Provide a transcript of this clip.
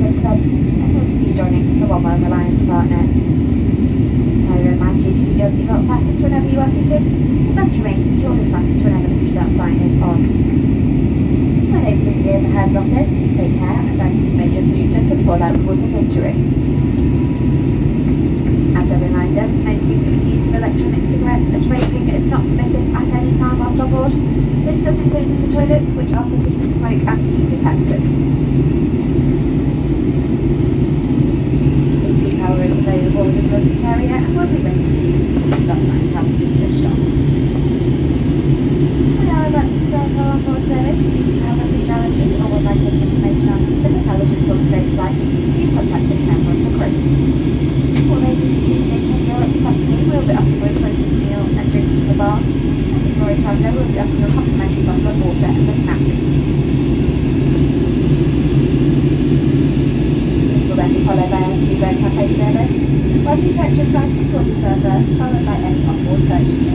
Travelling Club, and thank you for joining the One World Alliance partner. I remind you to keep your seatbelt fastened whenever you are seated, and belt remain securely fastened whenever the seatbelt sign is on. When opening the overhead lockers, take care and items may just move just before that causing injury. As a reminder, smoking and use of electronic cigarettes and vaping is not permitted at any time whilst on board. This does include in the toilets, which are fitted with smoke and heat detectors. The tea power is available in the luggage area and will be ready to use when the stop signs have been switched on. We are about to start our onboard service. If you have any challenges or would like any information on the intelligence or today's flight, please contact this member of the crew. For ladies who take in Europe company, we'll be offering a choice of meal and drinks to the bar. And if you're a traveller, we'll be offering a complimentary bottle of water and a snack. This will then be followed by a two-row cafe service. Whilst you check your flight, will be served first, followed by any onboard purchase.